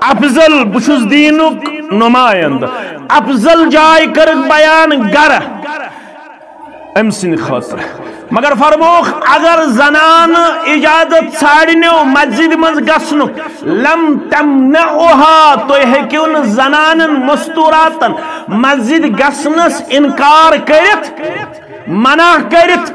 افضل بشس دینک نمائند افضل جائے کرک بیان گر ام سن خاطر مگر فرموخ اگر زنان اجازت ژھانڈنو مسجد مز گژھنک لم تمنعها تو ہیکون زنانن مستوراتن مسجد گژھنس انکار کرت منع کرت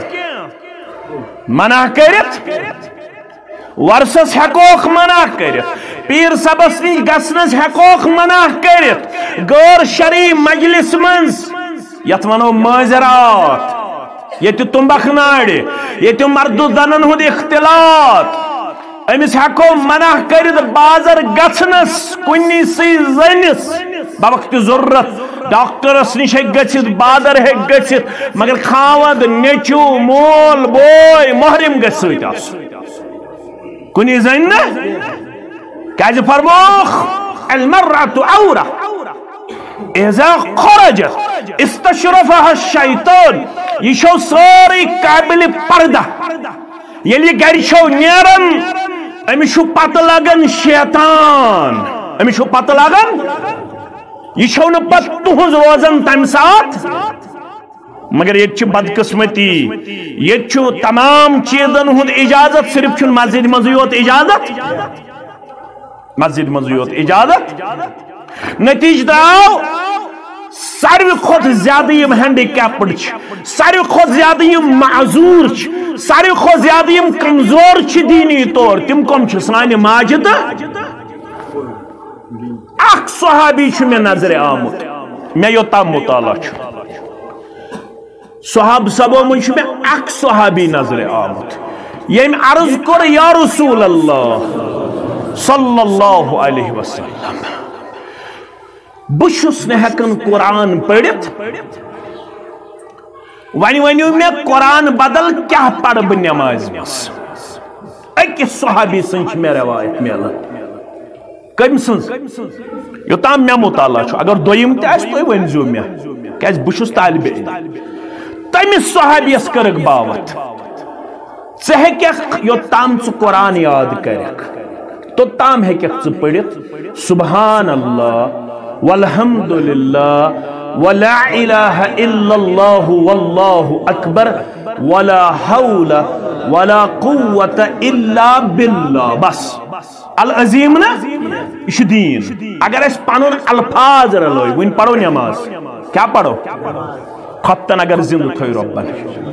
منع کرت ورسس ہیکوک منع کرت پیر صبس نش گژھنس ہیکوک منع کرت غیر شرعی مجلس منز یت ونو ماضرات یہ تمبکھ ناڑ یہ مرد و زنن ہند اختلاط امس ہیکو منع کرت بازر گژھنس کنی سی زنس بوقت ضرورت ڈاکٹرس نش گژھت بازر ہیک گژھت مگر خاوند نیچو مول بوے محرم گژھت آس کنی زن کیاز فرموخ المرأة عورة اذا خرجت استشرفها الشیطان یہ شو ساری قابل پردہ یلی گھر شو نیرن امی شو پتہ لگن شیطان امی شو پتہ لگن یہ شو نہ پت تہنز روزن تم ساتھ مگر یہ بدقسمتی یہ تمام چیزن ہند اجازت صرف چھ مسجد مزیوت اجازت مسجد مزیوت اجازت نتیجہ داو ساروی خود زیادہ یم ہینڈی کیپڈ ساروی خود زیادہ یم معذور ساروی خود زیادہ یم کمزور دینی طور تم کم سانہ ماجد اخ صحابی میں نظر آمت میں یوتام مطالعہ صحاب صبو من میں اخ صحابی نظر آمت یم عرض کر یا رسول اللہ صلی اللہ علیہ وسلم بشس نہ ہیکن قرآن پڑھت ونیو میں قرآن بدل کیا پڑھ بہ نماز مس اکس صحابی سن میں روایت ملان کم سن یوتام میں مطالعہ اگر دویم تہ تھی ونزو میں کیاز بشس طالب علم تمس صحابیس کرک باوت ژٕ ہیککھ یوتام ژٕ قرآن یاد کرکھ توتام ہیککھ ژٕ پڑھت سبحان اللہ والحمد للہ ولا الہ الا اللہ واللہ اکبر ولا حول ولا قوة الا باللہ بس العظیم نا یہ دین اگر اس پانون الفاظ رلوئی ون پڑھو نماز کیا پڑھو خطن اگر زندہ تھوئی ربن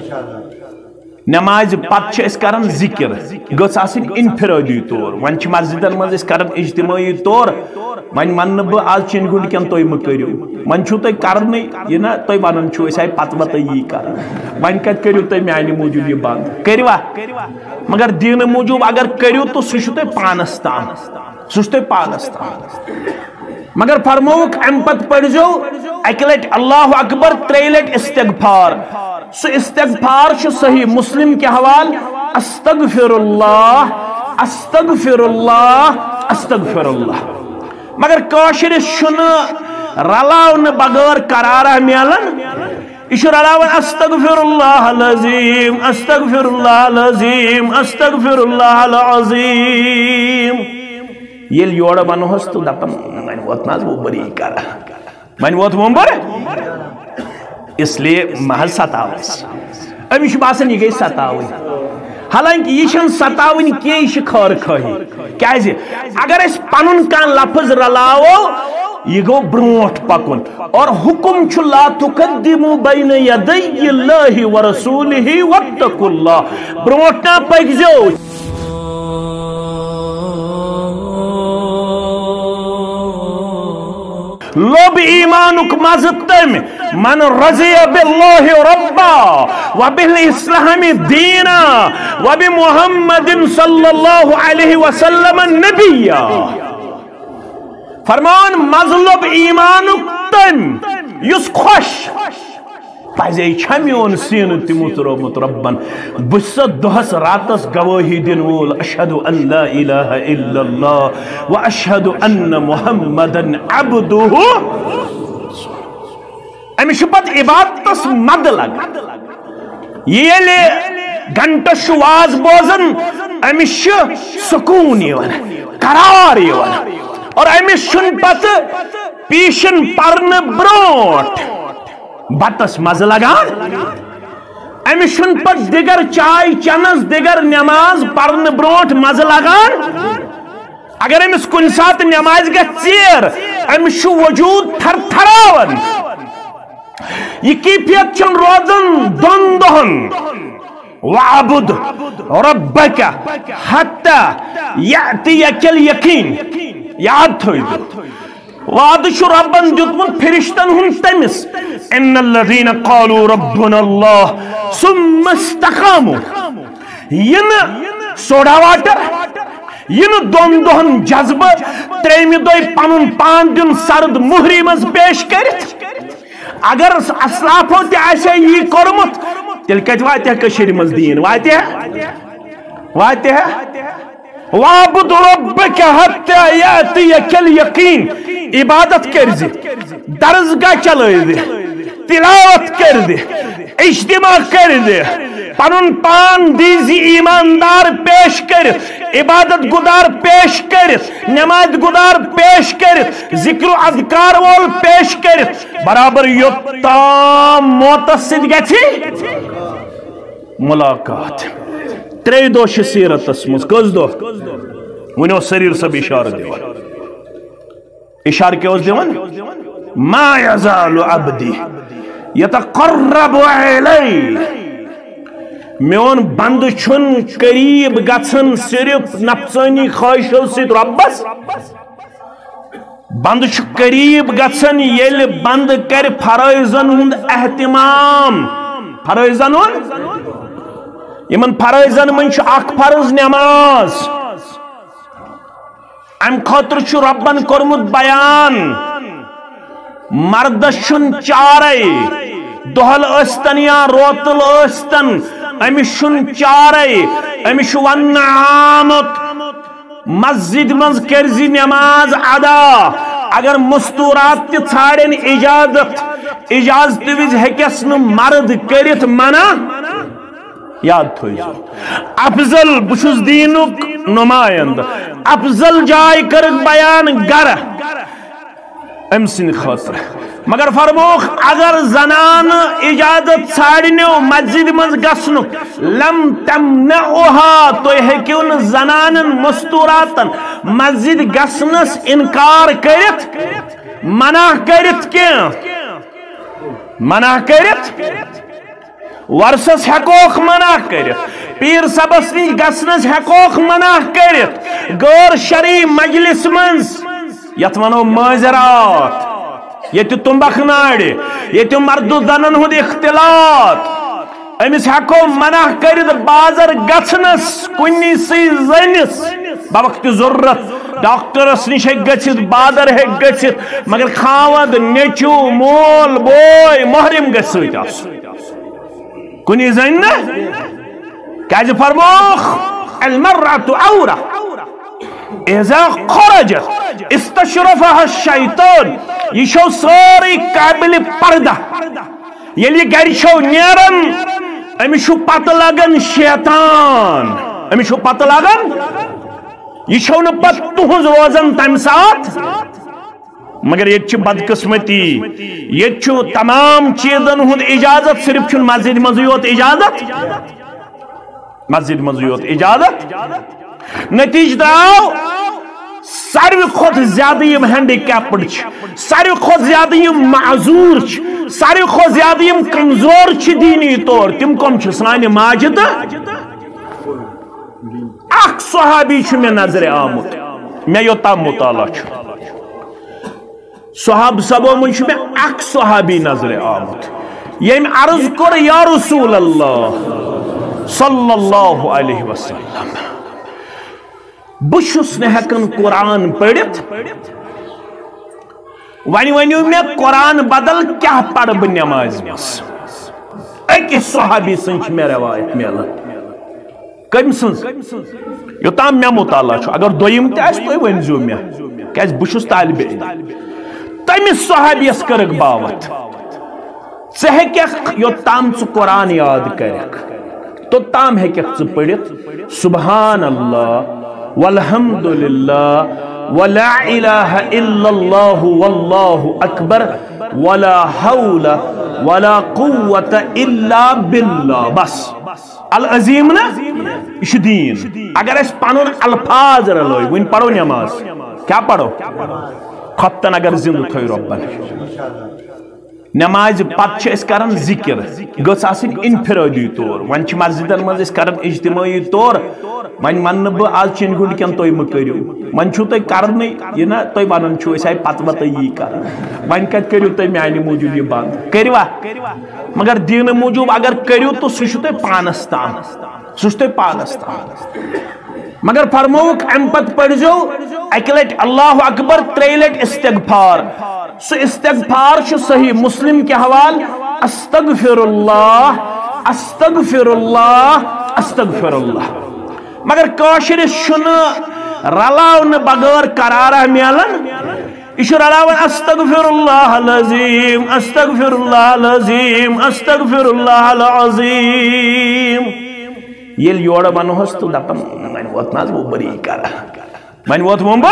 نماز پت اس کرن ذکر گس آسن انفرادی طور ون مسجدن مز اس کرن اجتماعی طور ون من بہ آج چین گنڈ کن تھی مکرو ون چھو تھی کرن یہ نا تھی ونان چھو اس آئی پتہ وتہ یہ کر ون کت کرو تھی میانہ موجود یہ بند کروا مگر دین موجود اگر کرو تو سہ تھی پانس تام سہ تھی پانس تام مگر فرموک ام پت پڑھو اکہ لٹ اللہ اکبر ترے لٹ استغفار سو استغفار چھ صحیح مسلم کے حوال استغفر اللہ استغفر اللہ استغفر اللہ مگر کاشر شن رلاون بغیر قرارہ ملن یہ رلاون استغفر اللہ العظیم استغفر اللہ العظیم استغفر اللہ العظیم یل یور ونہس تو دپن ون ووت نا وہ بری کر ون ووت ومبر اس لیے محل ستاوس امس باسان یہ گئی ستاون حالانکہ یہ ستاون کی یہ خیر خواہی کیاز اگر اس پنن کان لفظ رلاو یہ گو بروٹ پکن اور حکم چھ لا تقدموا بین یدی اللہ ورسولہ واتقوا اللہ بروٹ نا پکزو لب ایمانک مزتم من رضی باللہ ربا وبالاسلام دینا وبمحمد صلی اللہ علیہ وسلم نبیا فرمان مذلب ایمانک تم یس خوش پزے چھمیون سین تمت رومت ربن بس دہس راتس گواہی دن وول اشہد ان لا الہ الا اللہ واشہد ان محمدن عبدہ امس پت عبادتس مد لگ یہ گھنٹہ واز بوزن امس سکون قرار اور امس چھن پت پیشن پرن برونٹ بتس مز لگان امس چھن پت دیگر چائے چنس دیگر نماز پرن برونٹ مز لگان اگر امس کن سات نماز گیر امس وجود تھر تھراون یہ کیفیت چن روزن دون دہن وعبد ربک حتی یأتیک الیقین یاد تھوئیدو وعد شو ربن دیتمن فرشتن ہن تمس ان الذین قالوا ربنا اللہ ثم استقاموا ین سوڈا واٹر ین دون دہن جذبہ تریمی دوئی پنن پان دن سرد مہری مز پیش کرت اگر اسلافو تی آسے یہ کرمت تیل کت واتے کشیر مز دین واتے وعبد ربک حتی یأتیک الیقین عبادت کرزی درزگاہ چلائزی تلاوت کردی اجتماع کردی پنن پان دیزی ایماندار پیش کرت عبادت گدار پیش کرت نماز گدار پیش کرت ذکر و اذکار وول پیش کرت برابر یوتام موتسد گچھی ملاقات ترے دوش سیرت اسمز کز دو ونیو سریر سب اشارہ دیوان اشارہ کیا اس دیوان ما یزال عبدی یتقرب علی میون بند چھن قریب گھن صرف نفسانی خواہشوں سے ربس بند چھ قریب گھن یل بند کر فرائضن ہند اہتمام فرائضن ہند یمن فرائضن من چھ اخ فرض نماز ام خاطر چھ ربن کرمت بیان مردس چھن چارے دہل استن یا روتل استن امس چھن چارے امس ون آمت مسجد مز کرزی نماز ادا اگر مستورات تی ژھاڑن اجازت وز ہیکس ن مرد کرت منع یاد تھوئیزو افضل بشس دینک نمائند افضل جائے کرک بیان گر امسن خاطر مگر فرموخ اگر زنان اجازت ژھاڑنو مسجد مز گسنک لم تمنعها تو ہیکون زنان مستوراتن مسجد گسنس انکار کرت منع کرت منع کرت ورسس ہیکوخ منع کرت پیر صبس نش گسنس ہیکوخ منع کرت غیر شرعی مجلس منز یت ونو ماجرات یہ تمبخ ناڑ یہ مرد زنن ہند اختلاط امس ہیکو منع کرت بازر گھنس کنی سی زنس بوقت ضرورت ڈاکٹرس نش گھت بازر ہیک گھت مگر خاوند نیچو مول بوے محرم گھس ست کنی زن کیازِ فرموخ المرأة عورة اذا خرجت استشرفها الشیطان یہ شو ساری قابل پردہ یلی گھر شو نیرن امس شو پتہ لگن شیطان امس شو پتہ لگن یہ شو نہ پت تہنز روزن تم سات مگر یہ بدقسمتی یہ تمام چیزن ہند اجازت صرف مسجد مزیوت اجازت مسجد مزیوت اجازت نتیج دراو ساروی کھوت زیادہ یم ہینڈی کیپڈ ساروی کھوت زیادہ یم معذور ساروی کھوت زیادہ یم کمزور دینی طور تم کم سانہ ماجد اخ صحابی میں نظر آمت میں یوتام مطالعہ صحاب سبو من میں اخ صحابی نظر آمت یم عرض کر یا رسول اللہ صلی اللہ علیہ وسلم بشس نہ ہیکن قرآن پڑھت ونیو میں قرآن بدل کیا پڑھ بہ نماز مس اکس صحابی سنچ میں روایت میلان کم سنز یوتام میں مطالعہ اگر دویم تہ آس تھی ونزو میں کیاز بشس طالب علم تمس صحابیس کرک باوت ژٕ ہیککھ یوتام ژٕ قرآن یاد کرکھ توتام ہیککھ ژٕ پڑھت سبحان اللہ والحمد للہ ولا الہ الا اللہ واللہ اکبر ولا حول ولا قوت الا باللہ. بس العظیم نا یہ دین. اگر اس پنن الفاظ رلو ون پڑھو نماز کیا پڑھو خطن اگر زندہ تھو ربن نماز پتہ اس کرن ذکر گس آسن انفرادی طور. ون مسجدن مز کرن اجتماعی طور ون من بہ آج چین گنڈ کن تھی مہ کرو ون چھو تھی کرنے یہ نا تھی ونان چھو اس آئی پتہ وتہ یہ کر ون کت کرو تھی میانہ موجود یہ بند کروا مگر دین موجود اگر کرو تو سہ تھی پانس تام سہ تھی پانس تام مگر فرموک ام پت پڑھو اکہ لٹ اللہ اکبر 3 لٹ استغفار. سو استغفار صحیح مسلم کے حوال استغفر اللہ استغفر اللہ استغفر اللہ. مگر کاشر شن رلاون بغیر قرارہ میلن یہ رلاون استغفر اللہ العظیم استغفر اللہ العظیم استغفر اللہ العظیم. یل یور ونہس تو دپن ون ووت نا وہ بری کر ون ووت ومبر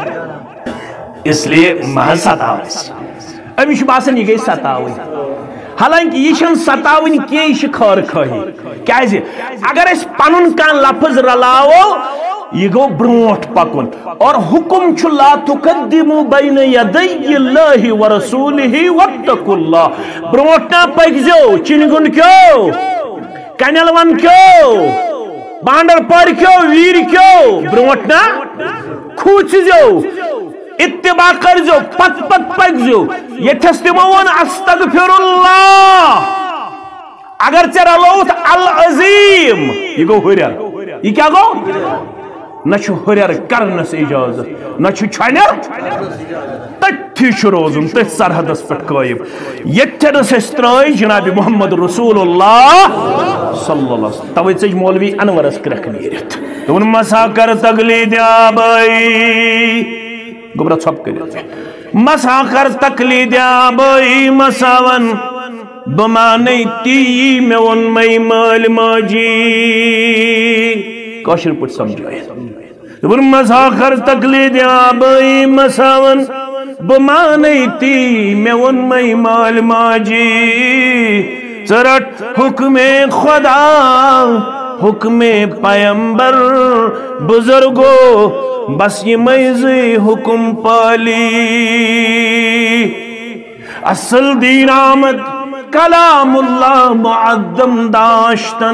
اس لیے مہ ستاوس امس باسان یہ گئی ستاون. حالانکہ یہ ستاون کی یہ خیر خواہی کیازِ اگر اس پنن کان لفظ رلاو یہ گو بروٹ پکن اور حکم چھ لا تقدموا بین یدی اللہ ورسولہ واتقوا اللہ. بروٹ نا پکزو چنگن کیو کنل ون کیو بانڈر پر کیو ویر کیو بروٹ نا کھوچزو اتباع کرزو پت پت پکزو. یہ تستمون استغفر اللہ اگر ژے رلوت العظیم یہ گو ہریر. یہ کیا گو نہ ہریر کرنس اجازت نہ چھنر تھی روزن تھی سرحدس پہ قائم. یتنس اس ترائی جناب محمد رسول اللہ صلی اللہ علیہ وسلم. توے ژج مولوی انورس کرک نیرت دون مسا کر تقلید آبائی گبرہ ژھپ کر مسا کر تقلید آبائی مساون بمانی تی میں ون مئی مال ماجی کاشر پٹ سمجھائے دون مسا کر تقلید آبائی مساون بمانی تی میں ون مئی مال ماجی. ژرٹ حکم خدا حکم پیمبر بزرگو بس یہ میزی حکم پالی. اصل دین آمد کلام اللہ معدم داشتن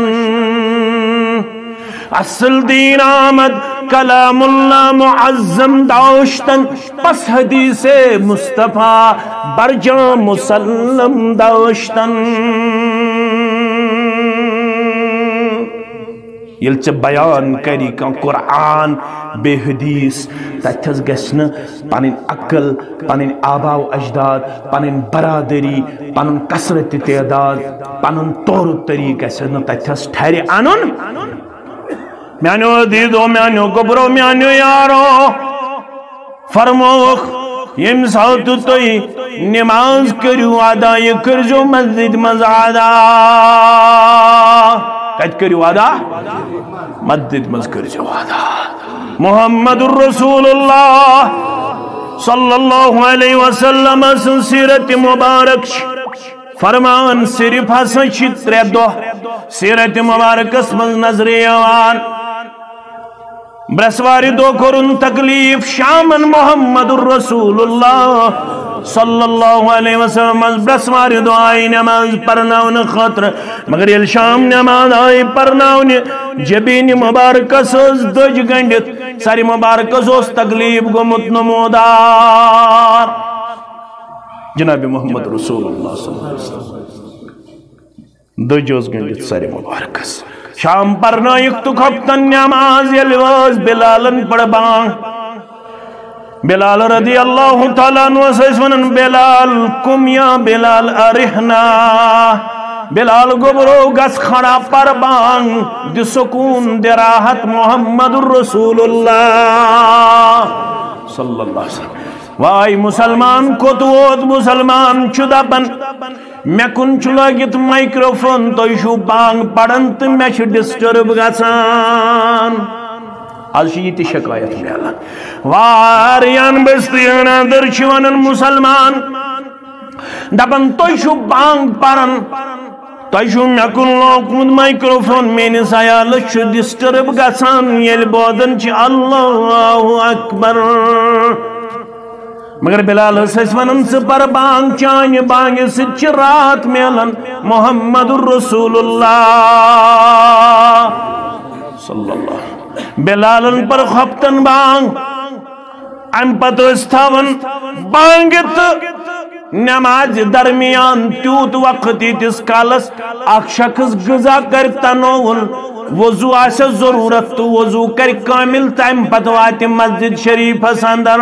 اصل دین آمد کلام اللہ معظم داشتن پس حدیث مصطفیٰ برجاں مسلم داشتن. یل ژے بیان کری کان قرآن بے حدیث تتھس گژھِ پنن عقل پنن آبا و اجداد پنن برادری پنن کثرت تعداد پنن طور طریق گژھِ تتھس ٹھہرِ انن. میانو دیدو میانو گبرو میانو یارو فرموخ یم ساتھ تھی نماز کرو ادا یہ کرجو مسجد مز ادا کت کرو ادا مسجد مز کرجو ادا. محمد الرسول اللہ صلی اللہ علیہ وسلم سن سیرت مبارک فرمان صرف ہسا 3 دہ سیرت مبارکس من نظر یوان. برسواری دو کرن تکلیف شامن محمد الرسول اللہ صلی اللہ علیہ وسلم برسواری دو آئی نماز پرناون خطر مگر یل شام نماز آئی پرناون جبین مبارکس دج گنڈت ساری مبارکس تکلیف گمت نمودار. جناب محمد رسول اللہ صلی اللہ علیہ وسلم دج گنڈت ساری مبارکس شام پرنائک تو کھپتن نماز یلواز بلالن پڑ بان. بلال رضی اللہ تعالیٰ عنہ سیسونن بلال کم یا بلال ارحنا بلال گبرو گس کھڑا پر بان دی سکون دی راحت محمد الرسول اللہ صلی اللہ علیہ وسلم. وائی مسلمان کو تو مسلمان چدا بن میں کن چلاگیت مائکروفون تو ایشو بانگ پڑھن تو میں چھ ڈسٹرب گسان آج یہ شکایت ملان واریان بستیان اندر چھ ونان مسلمان دپان تُہۍ چھِو بانگ پران تُہۍ چھِو مےٚ کُن لوگمُت مائکروفون میٲنِس عیالس چھُ ڈسٹرب گژھان ییٚلہِ بوزان چھِ اللہ اکبر مگر بلال ٲسۍ ونان ژٕ پر بانگ چانہِ بانگہِ سۭتۍ چھِ رات میلان محمد رسول اللہ صلی اللہ بلالن پر خفتن بانگ ام پتہ ٲسۍ تھاوان بانگہِ تہٕ نماز درمیان تیوت وقت یتس کالس اکھ شخص غذا کر تنوول وضو آسہ ضرورت تو وضو کر کامل تم پتہ وات مسجد شریفس اندر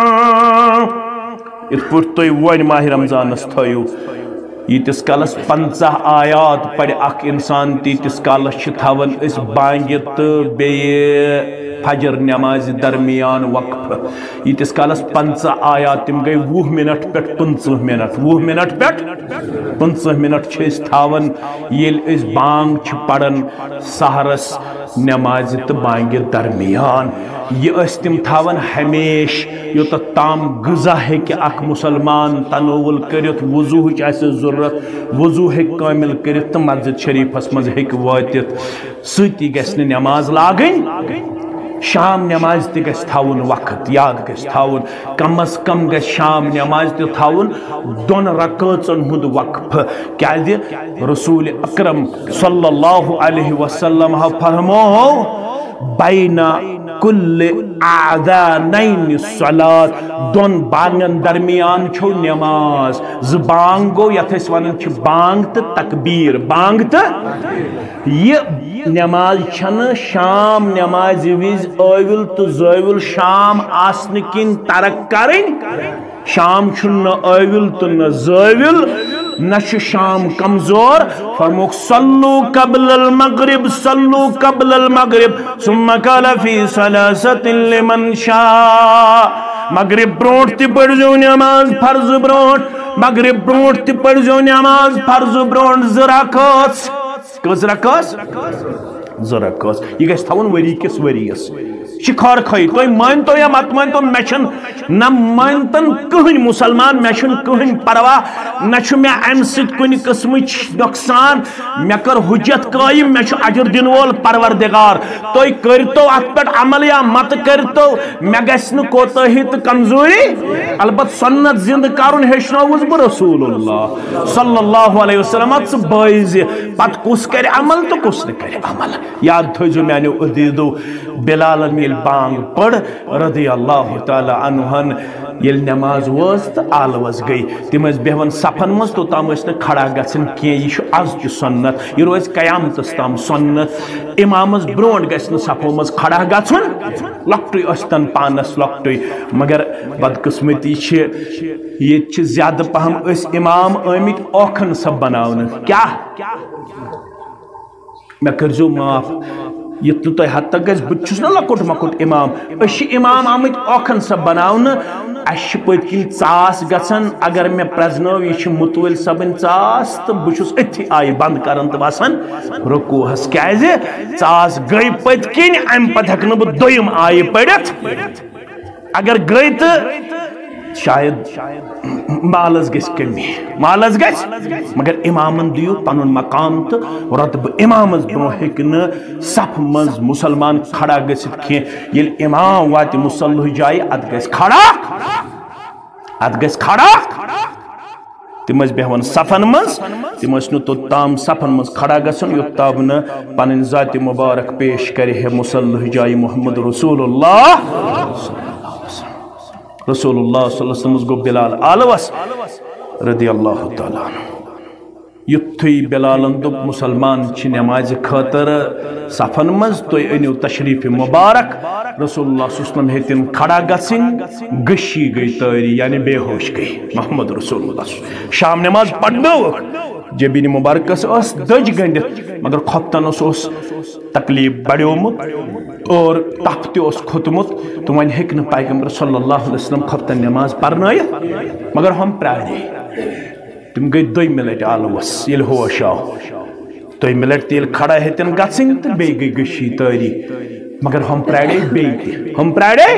ات پٹ تھی ون ماہ رمضانس تھو یتس کالس 50 آیات پڑھ اخ انسان تیتس کالس تھاون اس بانگہ تو بیٚیہِ فجر نماز درمیان وقف یتس کالس 50 آیات تم گئی 20 منٹ پہ 15 منٹ 20 منٹ پہ 15 منٹ تھاون یل اس بانگ پڑھن سحرس نماز تو بانگ درمیان یہ تم تھاون ہمیش یوتت تام غذا ہیکہ اخ مسلمان تنوول کرت وضو ضرورت وضو ہیک کامل کرت تو مسجد شریفس مز ہیک واتت ستی گژھِ نہٕ نماز لاگٕنۍ شام نماز تہ گژھِ تھاون وقت یاد گژھِ تھاون کم از کم گژھِ شام نماز تہ تھاون 2 رکعژن ہند وقف کیازِ رسول اکرم صلی اللہ علیہ وسلم فرمو بین کل اذانین صلات 2 بانگن درمیان چھو نماز ز بانگ گو یتھ اس ونن چھ بانگ تہ تکبیر بانگ تہ یہ نماز چھن شام نماز وز اویل تو زویل شام آسن کن ترک کریں شام چھن اویل تو نہ زویل نش شام کمزور فرموک صلو قبل المغرب صلو قبل المغرب ثم قال فی ثلاثت لمن شاء مغرب برونٹ تی پڑھ جو نماز فرض برونٹ مغرب برونٹ تی پڑھ جو نماز فرض برونٹ زراکوس کس رکاس زراکوس یہ گژھِ تھاون وری کس وریس شکار کھائی تو مان تو یا مت مان تو میشن نہ مانتن کہن مسلمان میشن کہن پرواہ نہ چھ میں ام سۭتۍ کُنہِ قسمٕچ نۄقصان مےٚ کٔر حجت قٲیِم مےٚ چھُ اجر دِنہٕ وول پروردگار تُہۍ کٔرتو اتھ پٮ۪ٹھ عمل یا مت کٔرتو مےٚ گژھِ نہٕ کوتٲہی تہٕ کمزوری البتہ سنت زندٕ کرُن ہیٚچھنووُس بہٕ رسول اللہ صلی اللہ علیہ وسلم ژٕ بٲیزِ پتہٕ کُس کرِ عمل تہٕ کُس نہٕ کرِ عمل یاد تھٲیزیو میانیو عزیزو بلالن ییٚلہِ بانگ پٔر رضی اللہ تعالی عنہن ییٚلہِ نماز وٲژ تہٕ آلوس گٔے تِم ٲسۍ بیہوان صفن منٛز توٚتام ٲسۍ نہٕ کھڑا گژھان کینٛہہ یہِ چھُ ازچہِ سنت یہِ روزِ قیامتس تام سنت امامس برونٛٹھ گژھِ نہٕ صفو منٛز کھڑا گژھُن لۄکٹُے ٲسۍتن پانس لۄکٹُے مگر بدقسمتی چھِ ییٚتہِ چھِ زیادٕ پہم أسۍ امام آمٕتۍ اوکھن سب بناونہٕ کیاہ مےٚ کٔرزیو معاف یت نہٕ تۄہہِ حد تک گژھِ بہٕ چھُس نا لۄکُٹ مۄکُٹ امام أسۍ چھِ امام آمٕتۍ اوکھن سب بناونہٕ اَسہِ چھِ پٔتۍ کِنۍ ژاس گژھان اگر مےٚ پرٛزنٲو یہِ چھِ مُتوٕلۍ صٲبٕنۍ ژاس تہٕ بہٕ چھُس أتھی آیہِ بنٛد کران تہٕ وسان رکوٗہس کیازِ ژاس گٔے پٔتۍ کِنۍ امہِ پتہٕ ہٮ۪کہٕ نہٕ بہٕ دوٚیِم آیہِ پٔرِتھ اگر گٔے تہٕ شاید مالس گژھِ کمی مالس گژھِ مگر امامن دیو پنُن مقام تہٕ رۄتبہٕ امامس برونٛہہ ہیٚکہِ نہٕ صف منٛز مُسلمان کھڑا گٔژھِتھ کینٛہہ ییٚلہِ امام واتہِ مُصلح جایہِ اتھ گژھِ کھڑا تم ٲسۍ بیہوان صفن منٛز تم ٲسۍ نہٕ توٚتام صفن منٛز کھڑا گژھان یوٚتام نہٕ پنٕنۍ ذاتِ مُبارک پیش کرِ ہے مُصلح جایہِ محمد رسول اللہ رسول اللہ صلی اللہ علیہ وسلم گو بلال آلوس رضی اللہ تعالیٰ عنہ یُتھُے بلالن دوٚپ مُسلمان چھِ نمازِ خٲطرٕ صفن منٛز تُہۍ أنِو تشریٖف مُبارک رسول اللہ صلی اللہ علیہ وسلم ہیٚتِن کھڑا گژھٕنۍ گٔشی گٔے تٲری یعنی بے ہوش گٔے محمد رسول اللہ شام نماز پرنٲوٕکھ جبیٖنہِ مُبارکس ٲس دٔج گٔنڈِتھ مگر خۄفتنس اوس تکلیٖف بڑیومُت اور تپ تہِ اوس کھوٚتمُت تہٕ وۄنۍ ہیٚکہِ نہٕ پیغمبر صلی اللہ علیہ وسلم خۄفتن نماز پرنٲیِتھ مگر ہم پرٛارے تم گئی دوٚیمہِ لٹہِ آلوس ییٚلہِ ہوش آو دوٚیمہِ لٹہِ تہِ ییٚلہِ کھڑا ہیٚتِن گژھٕنۍ تہٕ بیٚیہِ گٔے گٔشی تٲری مگر ہم پراڑے بیٹی ہم پراڑے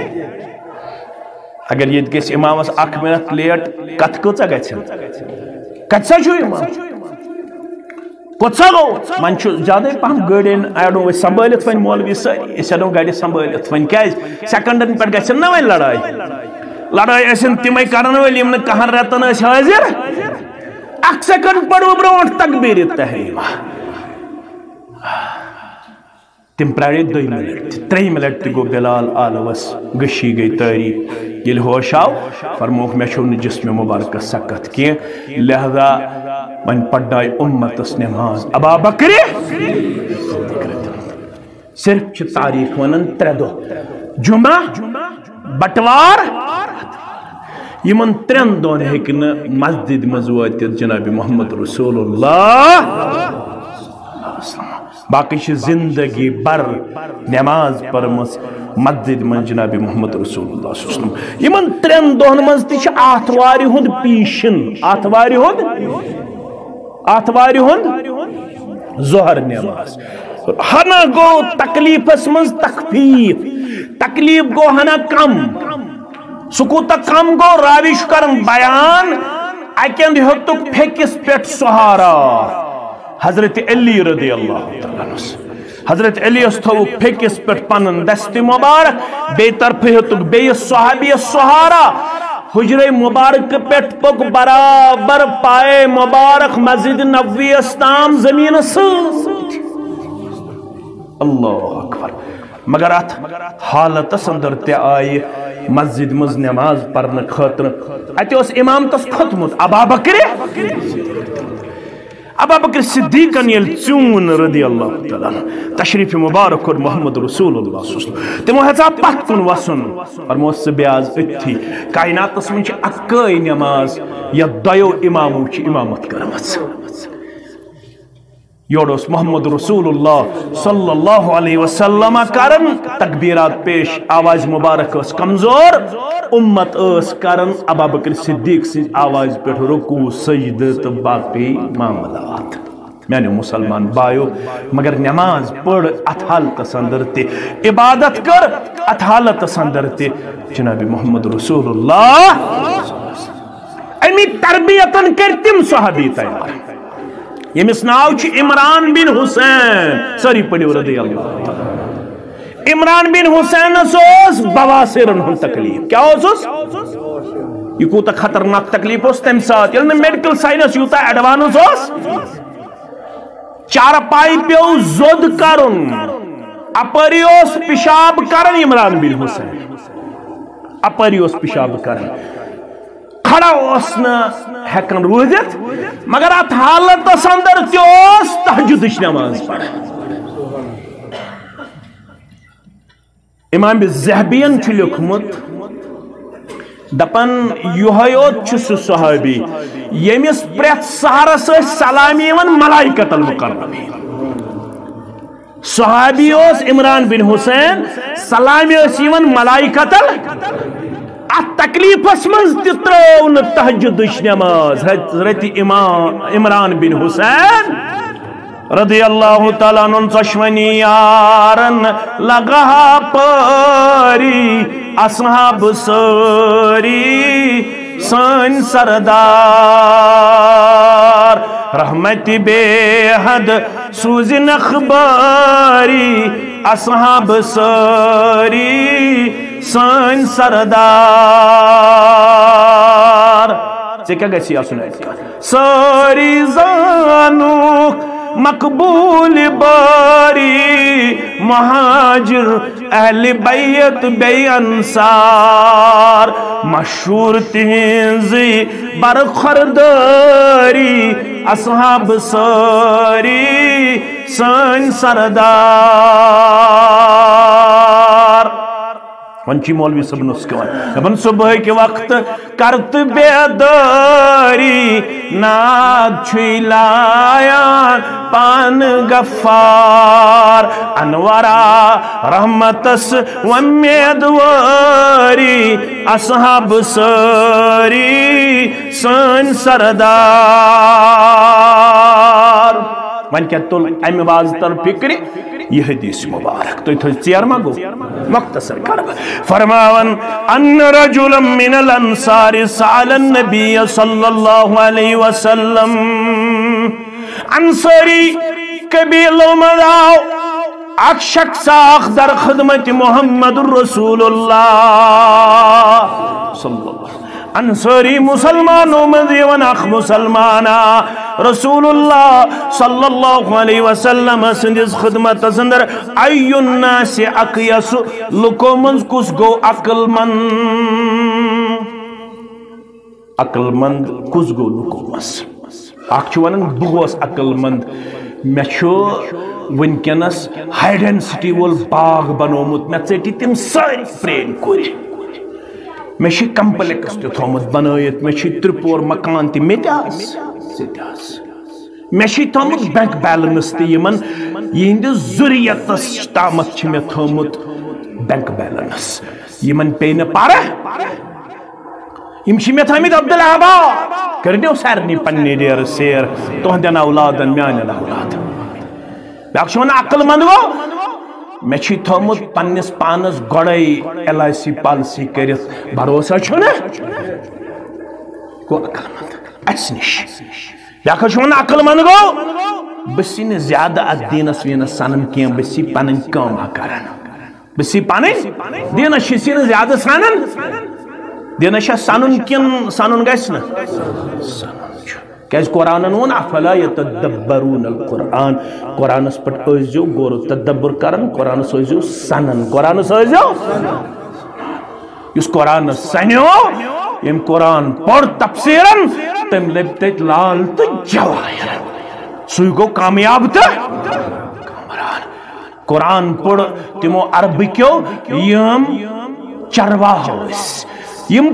اگر یہ گیس امامس 1 منٹ لیٹ کت کچا گچھن کچا چھو امام کچا گو من چھو زیادہ پہم گاڑین ایڈو وہ سنبھالت ون مولوی ساری اس ایڈو گاڑی سنبھالت ون کیا سیکنڈن پر گچھن نا ون لڑائی ایسن تیمائی کرن والی امن کہن رتن اس حاضر 1 سیکنڈ پڑو برونٹ تکبیر تحریمہ تم پراڑے 2 منٹ 3 منٹ گو بلال آلوس گشی گئی تاریخ یل ہوش آو فرموک میں چھو جسم مبارک سکت کی لہذا من پڑھائی امت اس نماز ابا بکر صرف چھ تاریخ ونن 3 دو جمعہ بٹوار یمن 3 دون ہیکن مسجد مزوات جناب محمد رسول اللہ باقی زندگی بر نماز پرمس مسجد من جناب محمد رسول اللہ صلی اللہ علیہ وسلم یمن 3 دون مز تہ آتھواری ہند پیشن آتھواری ہند ظہر نماز ہنا گو تکلیفس مز تکلیف گو ہنا کم سکوت کم گو راوش کرن بیان اکند ہتک پھیکس پیٹ سہارا حضرت علی رضی اللہ تعالیٰ عنہ حضرت علی استھو پھیکس پیٹ پنن دست مبارک بے طرف ہتک بے صحابی سہارا حجر مبارک پیٹ پک برابر پائے مبارک مسجد نبوی استام زمین سوت اللہ اکبر مگر ات حالت اندر تے آئی مسجد مز نماز پڑھنے خاطر اتے اس امام تس ختمت ابا بکر صدیقن یل چون رضی اللہ تعالیٰ تشریف مبارک اور محمد رسول اللہ صلی اللہ علیہ وسلم تمو ہزا پت کن وسن اور موس بیاز اتھی کائنات اس من اکائی نماز یا دیو امامو چی امامت کرمت یوڑوس محمد رسول اللہ صلی اللہ علیہ وسلم کرن تکبیرات پیش آواز مبارک اس کمزور امت اس کرن ابا بکر صدیق سے آواز پیٹ رکو سجد باقی معاملات میں نے مسلمان بایو مگر نماز پڑھ اتحالت سندر تے عبادت کر اتحالت سندر تے جناب محمد رسول اللہ امی تربیتن کر تم صحابی تیار یمس ناو چھ عمران بن حسین سری پڑھو رضی اللہ تعالی عمران بن حسین اس بواسرن ہن تکلیف کیا اس یہ کوتا خطرناک تکلیف اس تم ساتھ یعنی میڈیکل سائنس یوتا ایڈوانس اس چار پائی پیو زود کرن اپریوس پیشاب کرن عمران بن حسین اپریوس پیشاب کرن کھڑا اسنا ہیکن روزت مگر ات حالت اندر تیوس تہجدش نماز پڑھ امام زہبین چھ لکھمت دپن یوہیوت چھ سو صحابی یمس پریت سہرس سلامی ون ملائکت المقربین صحابی اس عمران بن حسین سلامی اس یون ملائکت تکلیف اسمز تترون تہجدش نماز حضرت عمران بن حسین رضی اللہ تعالیٰ عنہ چشمنی یارن لگا پاری اصحاب ساری سن سردار رحمت بے حد سوز نخباری اصحاب ساری سن سردار سے کیا گئی سیاہ سنائے ساری زانوک مقبول باری مہاجر اہل بیت بے انصار مشہور تہنزی برخورداری اصحاب ساری سن سردار ونچی مولوی صاحب نسکوان ابن صبح کے وقت کرت بیداری ناد چھلایان پان غفار انورا رحمتس ومیدواری اصحاب ساری سن سردار ون کیا تل امی باز تر فکری یہ حدیث مبارک تو ثیر ما گو مختصر کر فرماون ان رجلا من الانصار سأل النبی صلی اللہ علیہ وسلم انصاری قبیلوں میں آؤ اک شخص آخ در خدمت محمد رسول اللہ صلی اللہ علیہ وسلم انصاری مسلمانوں میں دیون اخ مسلمانا رسول اللہ صلی اللہ علیہ وسلم سندس خدمت سندر ای الناس اقیس لکو منز کس گو عقل مند کس گو لکو منز اخ چوانن بغوس عقل مند میں چھو ونکنس ہائی ڈینسٹی وول باغ بنومت میں ژٹی تم ساری پرین کوری میں چھ کمپلیکس تہ تھومت بنائت میں چھ ترپور مکان تہ میتاس میں چھ تھومت بینک بیلنس تہ یمن یہند ضروریتس تامت چھ میں تھومت بینک بیلنس یمن پے نہ پارہ یم چھ میں تھامت عبدالآباد کرنیو سارنی پننی ڈیر سیر تہندین اولادن میانن اولاد بیاکھ چھ ونان عقل مند گو میں چھ تھومت پننس پانس گوڑائی LIC پالسی کرت بھروسہ چھنا گو عقل مند اس نش بیاکھ چھ ونان عقل مند گو بسی نہ زیادہ ات دینس وینس سنن کی بسی پنن کام کرن بسی پنن دینس چھ نہ زیادہ سنن دینس سنن کن سنن گژھِ نہ کیاز قرآن ون افلا یتدبرون القرآن قرآنس پٹ ٲسۍزیو غور تدبر کرن قرآنس ٲسۍزیو سنن قرآنس ٲسۍزیو یس قرآن سنیو یم قرآن پڑھ تفسیرن تم لب تت لال تو جواہر سُے گو کامیاب تو کامران قرآن پڑھ تمو عربکیو یم چرواہ ٲسۍ یم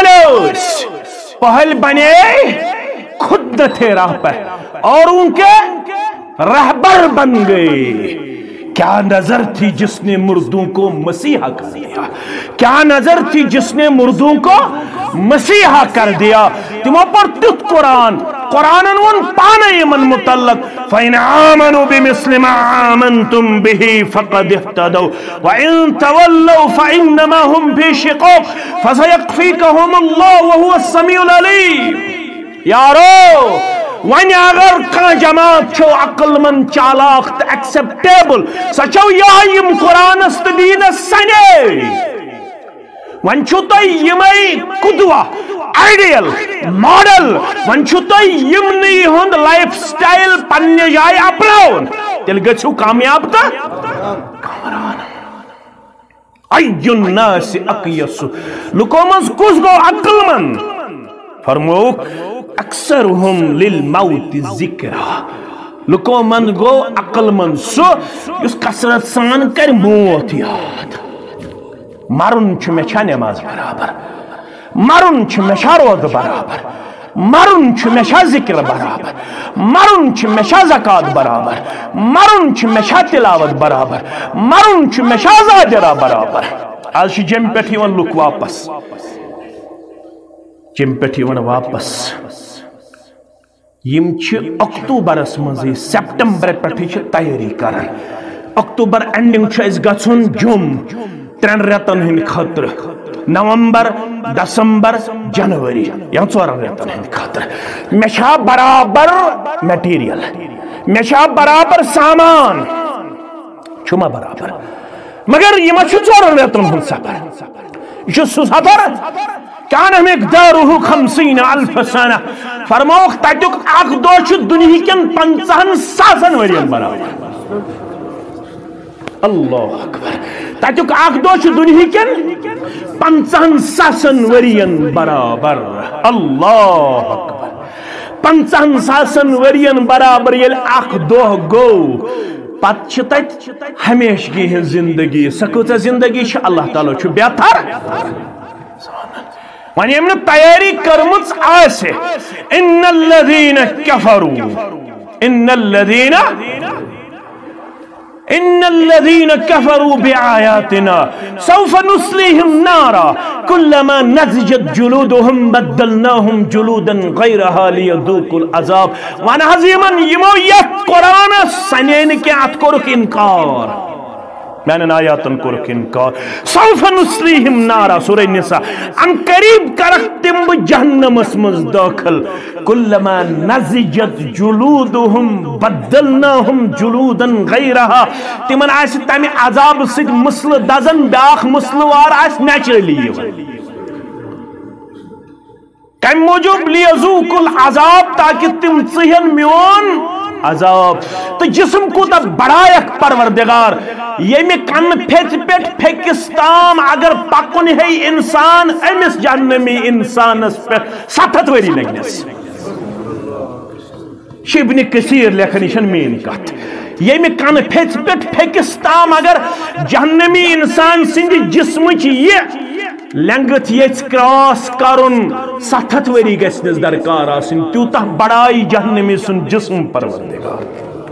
پہل بنے خود تھے راہ پر اور ان کے رہبر بن گئے کیا نظر تھی جس نے مردوں کو مسیحا کر دیا کیا نظر تھی جس نے مردوں کو مسیحا کر دیا تمہوں پر تت قرآن ان پانے من متعلق فَإِنْ آمَنُوا بِمِثْلِ مَا آمَنْتُمْ بِهِ فَقَدْ اهْتَدَوْا وَإِنْ تَوَلَّوْا فَإِنَّمَا هُمْ فِي شِقَاقٍ فَسَيَكْفِيكَهُمُ اللَّهُ وَهُوَ السَّمِيعُ الْعَلِيمُ یارو ون اگر کان جماعت چھو عقل من چالاک تو ایکسپٹیبل سا چھو یم قرآن است دین سنے ون چھو تو یمئی قدوہ آئیڈیل ماڈل ون چھو تو یمنی ہند لائف سٹائل پنی جائے اپناون تیل گچھو کامیاب تا کامران ای الناس اقیس لکومز کس گو عقل من فرموک اکثرهم للموت ذکرہ لکو من گو عقل من سو اس کثرت سان کر موت یاد مرن چھ مچھا نماز برابر مرن چھ مچھا روز برابر مرن چھ مچھا ذکر برابر مرن چھ مچھا زکاة برابر مرن چھ مچھا تلاوت برابر مرن چھ مچھا زاجرہ برابر آج جم پیٹھی ون لک واپس جم پیٹھی ون واپس یم چھ اکتوبرس مزی سپٹمبر پیٹھی چھ تیاری کرن اکتوبر اینڈنگ چھ اس گھن جم 3 ریتن ہند خطر نومبر دسمبر جنوری یا 4 ریتن ہند خطر میشا برابر میٹیریل میشا برابر سامان چھما برابر مگر یہ ما چھ 4 ریتن ہند سفر یہ سو سفر کان مقدارہ 50,000 سنہ فرموک تتک اک دو چھ دنیا کن 50,000 ورین برابر اللہ اکبر تتک اک دو چھ دنیا کن 50,000 ورین برابر اللہ اکبر 50,000 ورین برابر یل اک دو گو پت چھ تت ہمیشگی ہن زندگی سکوت زندگی چھ اللہ تعالی چھ بہتر ون یم تیاری کرمت آسے ان الذین کفروا ان الذین إن الذين كفروا بآياتنا سوف نصليهم نارا كلما نضجت جلودهم بدلناهم جلودا غيرها ليذوقوا العذاب وانا هزيمن يمويت قرآن سنين كي اتكرك انكار میں نے آیاتن کرک انکار سوف نصلیہم نارا سورہ نساء ان قریب کرک تم جہنم اسمز داخل کلما نزجت جلودہم بدلناہم جلودا غیرہا تمن آس تمی عذاب سید مسل دزن بیاخ مسلوار آس نیچرلی کم موجب لیذوق العذاب تاکہ تم چہن میون عذاب تو جسم کو تا بڑایک پروردگار یہ میں کن پھیچ پیٹ پھیکستان اگر پکن ہے انسان امس جہنمی انسان اس پہ 7 وری لگنس ابن کثیر لکھنشن مین کت یہ میں کن پھیچ پیٹ پھیکستان اگر جہنمی انسان سندی جسم یہ لنگت یہ کراس کرن 7 وری گسنس درکار آسن تیوتہ بڑائی جہنمی سن جسم پروردگار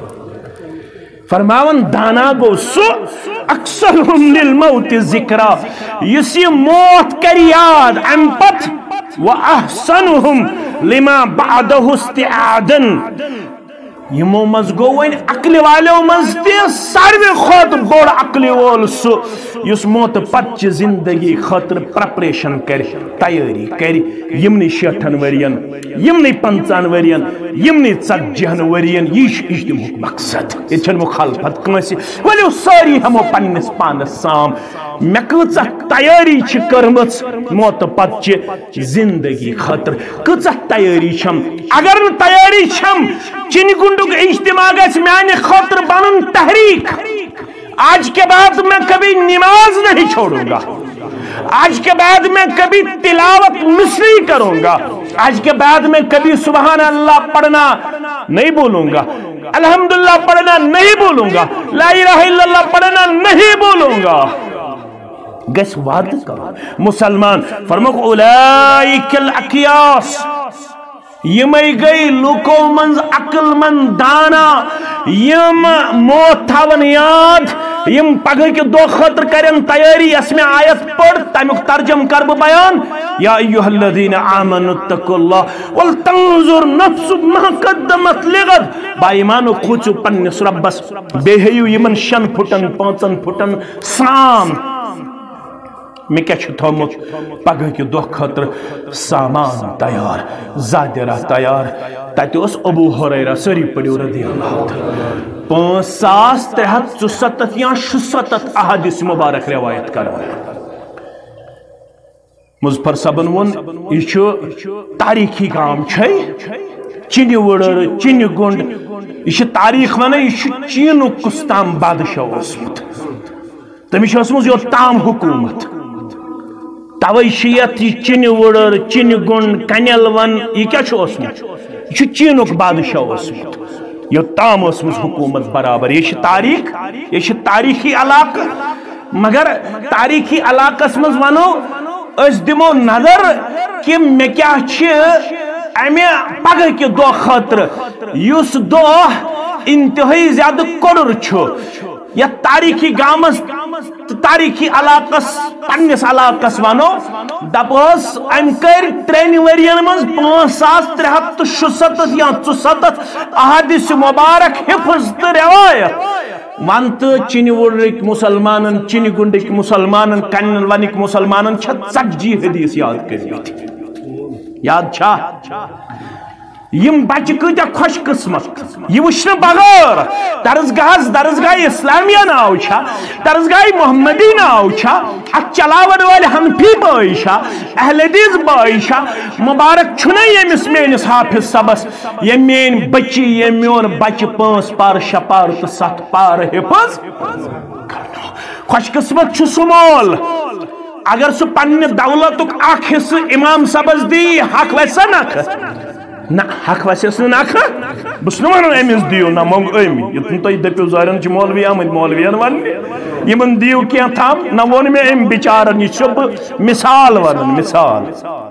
فرماون دانا گو سو اکثرهم للموت ذکرہ یسی موت کر یاد امپت وَأَحْسَنُهُمْ لِمَا بَعْدَهُ اسْتِعَادًا یمو مز گو ون عقل والو مز تی ساروی خود بوڑ عقل وول سو یس موت پت زندگی خاطر پریپریشن کر تیاری کر یمنی 60 ورین یمنی 50 ورین یمنی 40 ورین یہ اجتماع مقصد یہ چھن مخالفت کنسی ولی ساری ہمو پنس پانس سام مے کۭژ تیاری چھ کرمژ موت پت زندگی خاطر کۭژ تیاری چھم اگر تیاری چھم چن گنڈک اجتماع گژھِ میانہ خاطر بنن تحریک آج کے بعد میں کبھی نماز نہیں چھوڑوں گا آج کے بعد میں کبھی تلاوت مصری کروں گا آج کے بعد میں کبھی سبحان اللہ پڑھنا نہیں بولوں گا الحمدللہ پڑھنا نہیں بولوں گا لا الہ الا اللہ پڑھنا نہیں بولوں گا گس وعد کرو مسلمان فرموک اولئک الاقیاس یمئی گئی لوکو منز عقل من دانا یم موت تھاون یاد یم پگہ کے دو خاطر کرن تیاری اس میں آیت پڑھ تمیک ترجم کر بہ بیان یا ایھا الذین آمنوا اتقوا اللہ ولتنظر نفس ما قدمت لغد با ایمانو کھوچو پنس ربس بے ہیو یمن 6 پھٹن 5 پھٹن سام میں کیا چھو تھومت پگہ کے دو خاطر سامان تیار زادرہ تیار تاتی اس ابو حریرہ سری پڑیو رضی اللہ تعالی 5367 یا 67 احادیث مبارک روایت کروایا مظفر صاحبن ون یہ تاریخی کام چھے چینی وڑر چینی گنڈ یہ تاریخ ون یہ چینو کستام بادشاہ اسمت تمیش اسمت یہ تام حکومت توئی شیعت چین وڑر چین گنڈ کنیل ون یہ کیا اسمت یہ چینک بادشاہ اسمت یہ تام اسمت حکومت برابر یہ تاریخی علاقہ مگر تاریخی علاقہ اسمت ونو اس دمو نظر کہ میں کیا امی پگہ کے دو خاطر یس دو انتہائی زیادہ کڑر چھو یا تاریخی گامس تاریخی علاقس پنس علاقس ونو دپس ام کر 3 ورین مز 5367 یا 64 احادیث مبارک حفظ تو روایت ونت چین وڑرک مسلمانن چین گنڈک مسلمانن کنن ونک مسلمانن 40 حدیث یاد کرمت یاد چھا یم بچہ کتیا خوش قسمت یہ وچھنے بغیر درسگاہ اسلامیہ ناو چھا درسگاہ محمدی ناو چھا ات چلاون والے حنفی بائی چھا اہل حدیث بائی چھا مبارک چھنے یمس میانس حافظ صبس یم میان بچی یم میون بچہ 5 پار 6 پار تو 7 پار حفظ خوش قسمت چھ سمول اگر سو پنہ دولتک اخ حصہ امام صبس دی حق ویسا نکھ نا حق ویسیس نکھ بس ون امس دیو نا مونگ امی یتن تھی دپیو زارن چھ مولوی آمد مولوین ون یمن دیو کیا تھام نا ون میں ام بچارن یہ چھ مثال ون مثال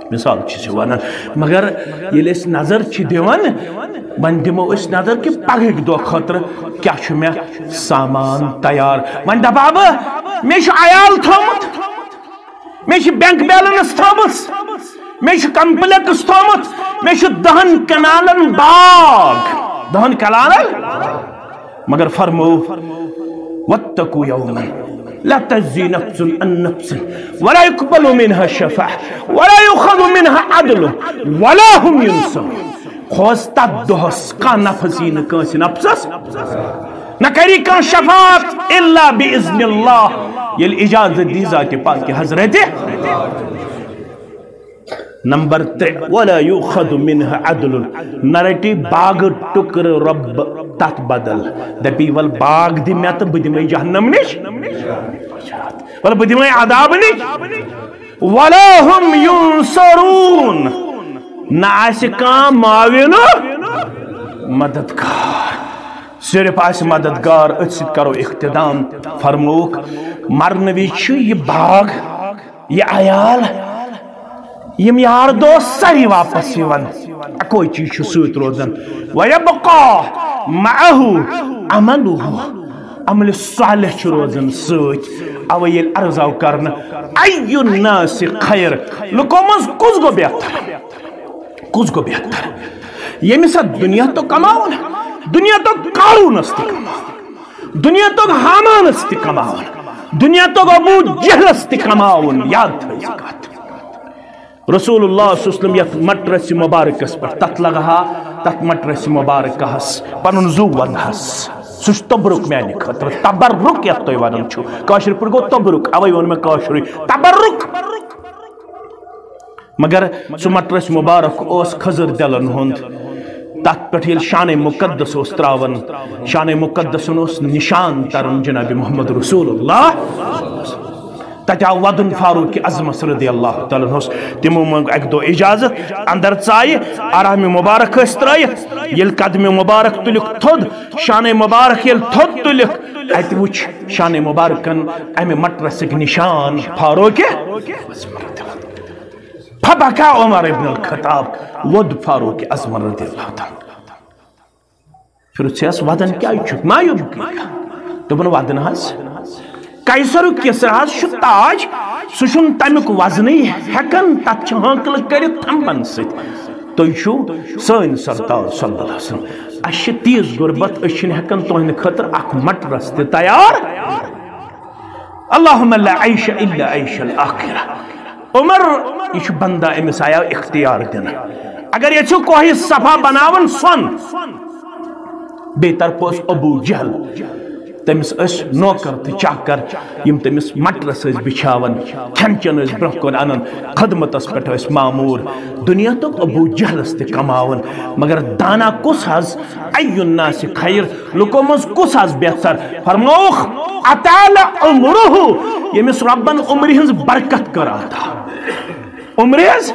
مثال چھ ونان مگر یل اس نظر چھ دیوان ون دمو اس نظر کہ پگہ دو خاطر کیا چھ مے سامان تیار ون دباب مے چھ عیال تھومت مے چھ بینک بیلنس تھومت مے چھ کمپلیکس تھومت مے چھ 10 کنالن باغ 10 کنالن مگر فرمو واتقوا يوما لا تجزي نفس عن نفس ولا يقبل منها شفاعة ولا يؤخذ منها عدل ولا هم ينصرون خوز تدهس كان نفسين كانس نفسس نكري كان شفاعة إلا بإذن الله يل إجازة دي ذات پاک حضرت نمبر 3 ولا يؤخذ منها عدل نرٹی باغ ٹکر رب تات بدل دپی ول باغ دی میں تو بدمے جہنم نش ول بدمے عذاب نش ولا هم ينصرون نہ آس کان معاون مددگار صرف آس مددگار ات کرو اختتام فرموک مرنوی چھ یہ باغ یہ عیال یم یار دوست ساری واپس یوان اکوئی چیز چھ سوت روزن وَيَبْقَى مَعَهُ عَمَلُهُ عمل صالح چھ روزن سوت اویل ارزاو کرنا ایو الناس خیر لکو مز کس گو بہتر یمی سا دنیا تو کماؤن دنیا تو قارون استی کماؤن دنیا تو حامان استی کماؤن دنیا تو ابو جہل استی کماؤن یاد تھا اس بات رسول اللہ صلی اللہ علیہ وسلم یت مٹرس مبارکس پر تت لگا تت مٹرس مبارکس پنن زو ونہس سوش تبرک میں خطر تبرک یت تو ونن چھو کاشر پر گو تبرک اوی ون میں کاشر تبرک مگر سو مٹرس مبارک اوس خضر دلن ہند تت پٹھ یل شان مقدس اوس تراون شان مقدس اوس نشان ترن جناب محمد رسول اللہ تجاو ودن فاروق عظمت رضی اللہ تعالیٰ عنہ تمو منگ ایک دو اجازت اندر چائی آرام مبارک استرائیت یل قدم مبارک تلک تھود شان مبارک یل تھود تلک ایت وچ شان مبارکن ایم مٹرسک نشان فاروق فبکا عمر ابن الخطاب ود فاروق عظمت رضی اللہ تعالیٰ پھر اس ودن کیا چھک ما یبکی تو بنو ودن ہاس قیصر کسراز شو تاج سوشن تمیک وزنی ہیکن تت ہانکل کرت تھمبن ست تو شو سین سرتاج صلی اللہ علیہ وسلم اش تیز غربت اشن ہیکن تہن خطر اخ مٹ رست تیار اللهم لا عيش الا عيش الاخره عمر یہ بندہ امس آیا اختیار دن اگر یہ کوہ صفا بناون سن بے طرف ابو جہل تمس اس نوکر تو چاکر یم تمس مٹرس اس بچھاون کھن چن اس برہ کن انن خدمت اس پٹھ اس مامور دنیا تو ابو جہلس تے کماون مگر دانا کس حز ای الناس خیر لکو مز کس حز بہتر فرموخ اطال عمرہ یمس ربن عمری ہنز برکت کرا تھا عمریز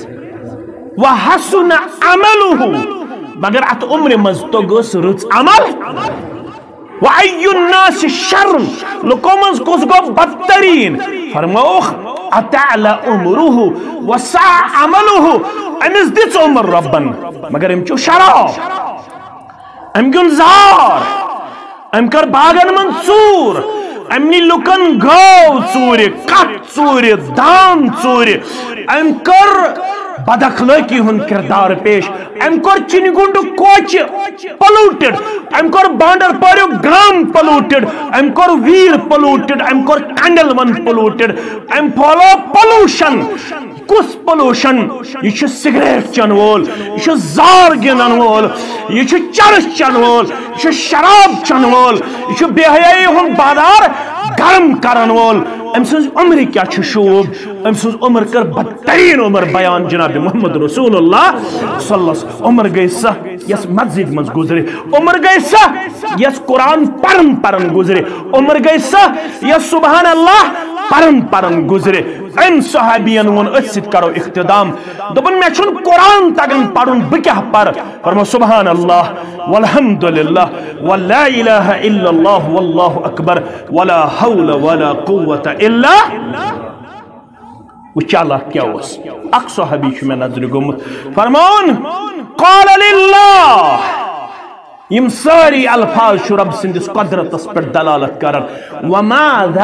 وحسن عملہ مگر ات عمر مز تو گس رچ عمل وَأَيُّ النَّاسِ شَرٌ لُكُمَنْز کس گو بدترین فرموخ اَتَعْلَ عُمُرُهُ وَسَعَ عَمَلُهُ امس دِچ عمر ربن مگر ام چو شراب ام گن زار ام کر باغن من ژور ام نی لُکن گو ژور کٹ ژور دان ژور ام کر بداخلاقی ہن کردار پیش ام کر چنی گنڈ کوچ پلوٹڈ ام کر بانڈر پاریو گام پلوٹڈ ام کر ویل پلوٹڈ ام کر کنڈل ون پلوٹڈ ام پھولو پلوشن کس پلوشن یہ سگریٹ چن وول یہ زار گنن وول یہ چرس چن وول یہ شراب چن وول یہ بے حیائی ہن بازار گرم کرن وول ام سنز عمر کیا شوب ام سنز عمر کر بدترین عمر بیان جناب محمد رسول اللہ صلی اللہ علیہ وسلم عمر گئی سا یس مسجد مز گزرے عمر گئی سا یس قرآن پرن گزرے عمر گئی سا یس سبحان اللہ پرن گزرے ام صحابین ون اتسید کرو اختدام دبن میں چھن قرآن تگن پرن بکیہ پر فرمو سبحان اللہ والحمدللہ ولا الہ الا اللہ واللہ اکبر ولا حول ولا قوة الا چالاک کیا اس اک صحابی میں نظر گمت فرمون قال للہ یم ساری الفاظ رب سندس قدرتس پر دلالت کرن وما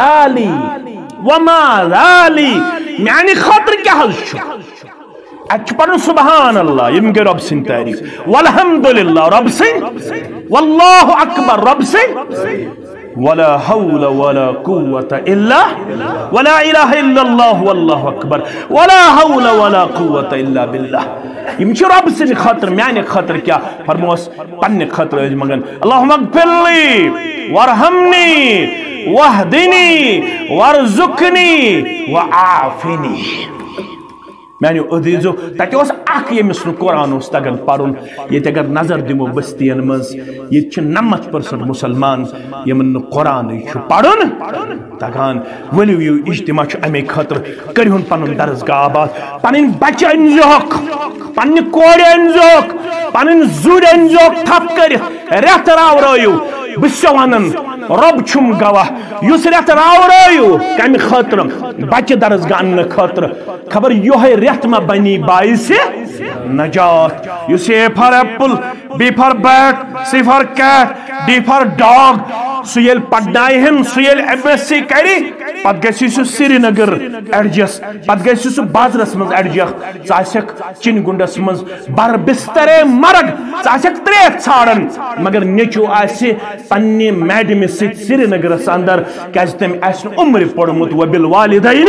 ذالی میانی خاطر کیا حض اچھ پڑھن سبحان اللہ یم گے رب سن تعریف والحمدللہ رب سن واللہ اکبر رب سن ولا حول ولا قوة الا ولا الہ الا اللہ واللہ اکبر ولا حول ولا قوة الا باللہ یم چھ رب سن خاطر میانی خاطر کیا فرموس پنہ خاطر از مگن اللہم اغفر لی وارحمنی واہدنی وارزقنی وعافنی میانو عزیزو تاکہ اس اخ یمس نو قرآن اس تگن پرن یہ اگر نظر دمو بستین مز یہ 90% مسلمان یمن نو قرآن پرن تگان ولیو یو اجتماع امی خاطر کرہن پنن درسگاہ آباد پنن بچہ انزوک پنن کوڑ انزوک پنن زور انزوک تھپ کر ریت راورایو بسوانن رب چھم گواہ یس ریت راورایو کمی خاطر بچہ درسگاہ ان خاطر خبر یہ ریت ما بنی باعث نجات یس A for apple B for bat C for cat D for dog سیل پڑھائی ہن سیل MSc کری پت گسی سو سری نگر ایڈجس پت گسی سو بازرس مز ایڈجس چاسک چن گنڈس مز بر بستر مرگ چاسک تریت ژھارن مگر نیچو آسی پنی میڈم سری نگرس اندر کیاز تم اس عمر پڑھمت و بالوالدین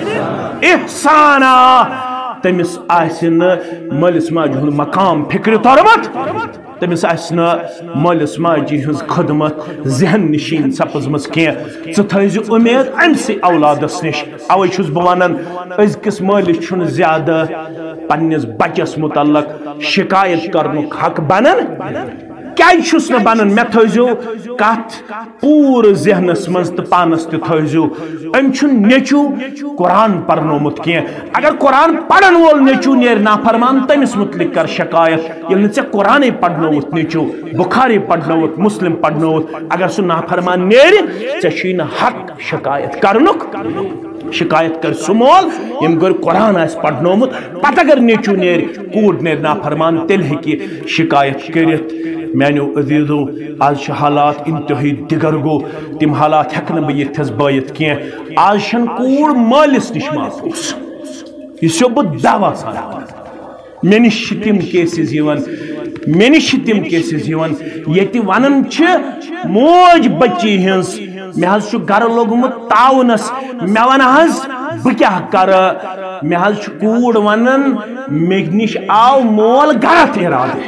احسانا تمس آسن مالس ماجہ ہند مقام فکر ترمت تمس آسنا مالس ماجہ ہز خدمت ذہن نشین سپزمت کی ثز امید امسی اولادس نش اوے چھس بہ ونان ازکس مالس چھن زیادہ پنس بچس متعلق شکایت کرنک حق بنان کیا چھس نہ بنان مے تھزو کت پور ذہنس مز تو پانس تہ تھزو ام چھن نیچو قرآن پرنومت کی اگر قرآن پڑھن وول نیچو نیر نافرمان تمس متعلق کر شکایت یل ژے قرآن پڑھنوت نیچو بخاری پڑھنوت مسلم پڑھنوت اگر سہ نافرمان نیر ژے چھی نہ حق شکایت کرنک شکایت کر سمول یم گر قرآن آس پڑھنومت پتہ اگر نیچو نیر کوڑ نیر نافرمان تیل ہکی شکایت کرت میانو عزیزو آج حالات انتہائی دگر گو تم حالات ہیکن بہ یتھس بایت کی آج شن کوڑ مالس نش محفوظ یہ سو بہ دعوی سان مے نش تم کیسز یوان مے نش تم کیسز یوان یتی ونن چھ موج بچی ہنس مے حظ چھ گر لوگمت تعاونس مے ون حظ بہ کیا کر مے حظ چھ کوڑ ونن مے نش آو مول غلط ارادہ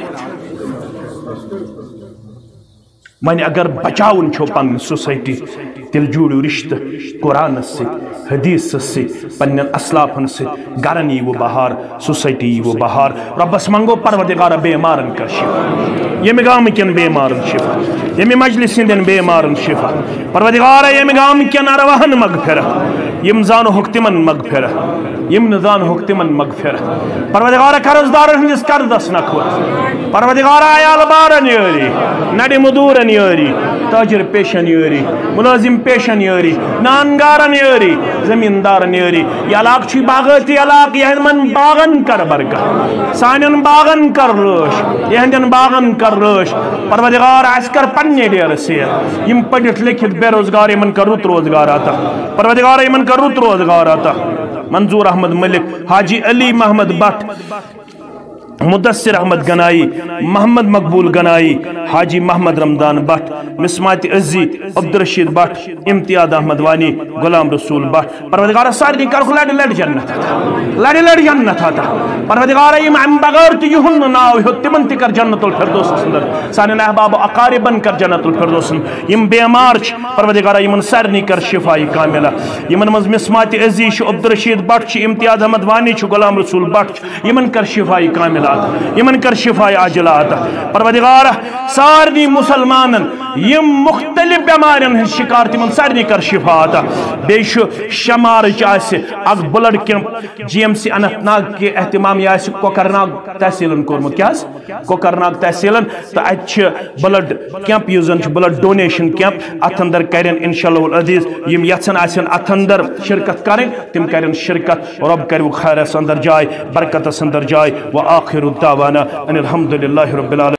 من اگر بچاؤن چھو پن سوسائٹی تیل جوڑو رشتہ قرآن سے حدیث سے پن اسلافن سے گرن یہ بہار سوسائٹی یہ بہار ربس منگو پروردگار بیمارن کر شفا یہ گام کن بیمارن شفا یہ مجلس دن بیمارن شفا پروردگار یہ گام کن ارواہن مغفرت یم زانو حکتمن مغفرت یم نزان حکتمن مغفرت پروردگار قرضدار ہندس قرضس نکھوت پروردگار عیال بارن یاری نڑی مدورن یاری تاجر پیشن یاری ملازم پیشن یاری نانگارن یاری زمیندارن یاری یہ علاق چھ باغاتی علاق یہ من باغن کر برکہ سانن باغن کر روش یہ ہندن باغن کر روش پروردگار اس کر پنے ڈیر سے یم پڑھت لکھت بے روزگار یمن کر رت روزگار آتا پروردگار یمن کر رت روزگار آتا منظور احمد ملک حاجی علی محمد بٹ مدثر احمد گنائی محمد مقبول گنائی حاجی محمد رمضان بٹ مسمات عزی عبدالرشید بٹ امتیاز احمد وانی غلام رسول بٹ پروردگار ساری کرخ لڑ جنت لڑ جنت آتا پروردگار یم بغیر تو یہن ناو ہو تمن تکر جنت الفردوس اندر سانن احباب اقاربن کر جنت الفردوس یم بیمار پروردگار یمن سارنی کر شفائی کاملہ یمن مز مسمات عزی عبدالرشید بٹ امتیاز احمد وانی غلام رسول بٹ یمن کر شفائی کاملہ یمن کر شفاء عاجلات پروردگار سارنی مسلمانن یم مختلف بیمارن ہن شکار تمن سارنی کر شفا عطا بیش شمارچ اگ blood camp G M C Anantnag کے اہتمام یہ کوکرناگ تحصیلن کورمت کیا کوکرناگ تحصیلن تو اتہ بلڈ کیمپ اس زن بلڈ ڈونیشن کیمپ ات اندر کرن انشاءاللہ العزیز یم یژھن آسن ات اندر شرکت کریں تم کرن شرکت رب کرو خیرس اندر جائے برکتس اندر جائے وآخر دعوانا ان الحمد للہ رب العالمین